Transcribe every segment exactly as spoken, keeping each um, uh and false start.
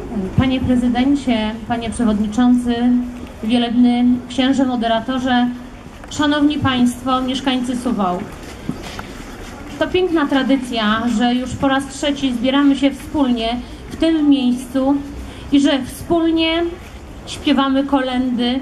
Panie Prezydencie, Panie Przewodniczący, Wielebny Księże Moderatorze, Szanowni Państwo, mieszkańcy Suwałk. To piękna tradycja, że już po raz trzeci zbieramy się wspólnie w tym miejscu i że wspólnie śpiewamy kolędy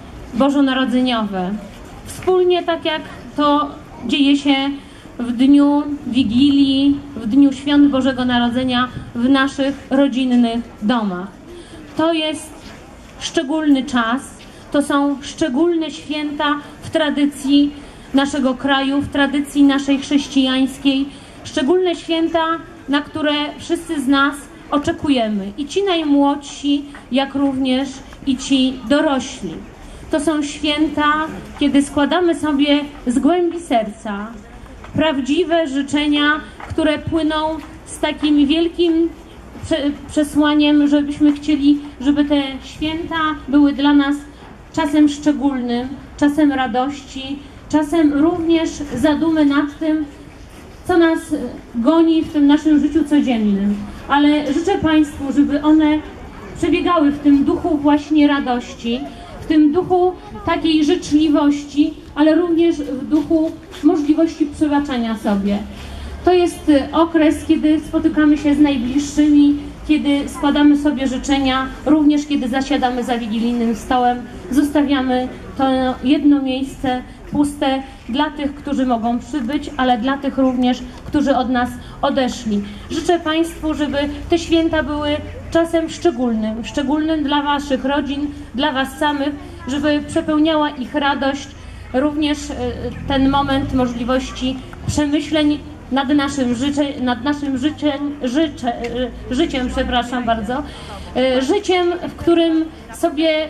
bożonarodzeniowe. Wspólnie, tak jak to dzieje się w dniu Wigilii, w dniu Świąt Bożego Narodzenia w naszych rodzinnych domach. To jest szczególny czas, to są szczególne święta w tradycji naszego kraju, w tradycji naszej chrześcijańskiej, szczególne święta, na które wszyscy z nas oczekujemy. I ci najmłodsi, jak również i ci dorośli. To są święta, kiedy składamy sobie z głębi serca prawdziwe życzenia, które płyną z takim wielkim przesłaniem, żebyśmy chcieli, żeby te święta były dla nas czasem szczególnym, czasem radości, czasem również zadumy nad tym, co nas goni w tym naszym życiu codziennym. Ale życzę Państwu, żeby one przebiegały w tym duchu właśnie radości, w tym duchu takiej życzliwości, ale również w duchu możliwości przebaczenia sobie. To jest okres, kiedy spotykamy się z najbliższymi, kiedy składamy sobie życzenia, również kiedy zasiadamy za wigilijnym stołem, zostawiamy to jedno miejsce puste dla tych, którzy mogą przybyć, ale dla tych również, którzy od nas odeszli. Życzę Państwu, żeby te święta były czasem szczególnym, szczególnym dla Waszych rodzin, dla Was samych, żeby przepełniała ich radość, również ten moment możliwości przemyśleń nad naszym, życie, nad naszym życiem, życie, życiem, przepraszam bardzo, życiem, w którym sobie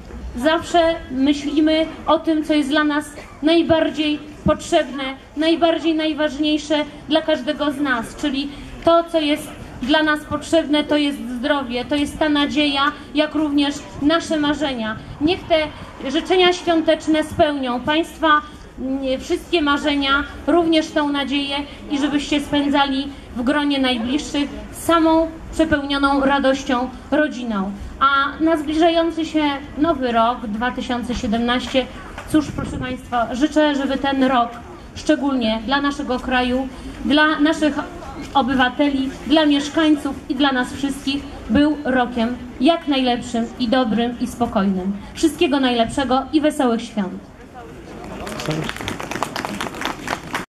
zawsze myślimy o tym, co jest dla nas najbardziej potrzebne, najbardziej najważniejsze dla każdego z nas, czyli to, co jest dla nas potrzebne, to jest zdrowie, to jest ta nadzieja, jak również nasze marzenia. Niech te życzenia świąteczne spełnią Państwa wszystkie marzenia, również tą nadzieję i żebyście spędzali w gronie najbliższych samą przepełnioną radością rodziną. A na zbliżający się nowy rok dwa tysiące siedemnasty, cóż, proszę Państwa, życzę, żeby ten rok szczególnie dla naszego kraju, dla naszych obywateli, dla mieszkańców i dla nas wszystkich był rokiem jak najlepszym i dobrym i spokojnym. Wszystkiego najlepszego i wesołych świąt.